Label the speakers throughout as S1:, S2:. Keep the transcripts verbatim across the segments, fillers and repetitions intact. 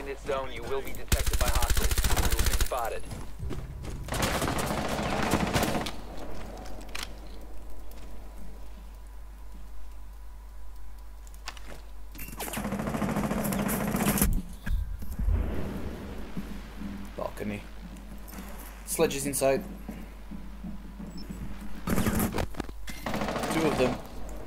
S1: this zone, you will be detected by hostiles. You will be spotted.
S2: Balcony. Sledges inside. Two of them.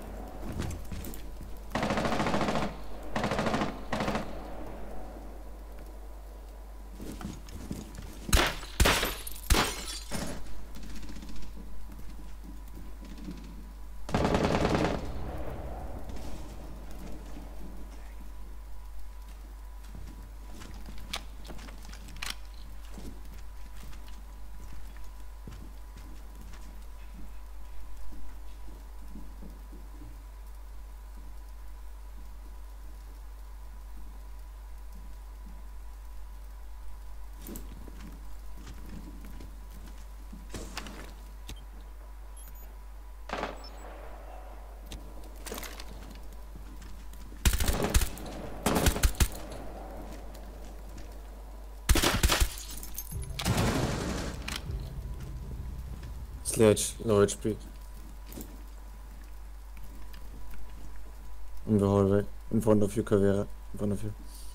S3: Sledge, low H P. In the hallway, in front of you, Caveira, in front of you.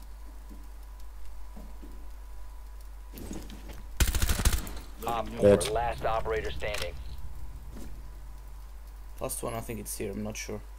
S1: Op four,
S3: Dead.
S1: last operator standing.
S2: Last one, I think it's here, I'm not sure.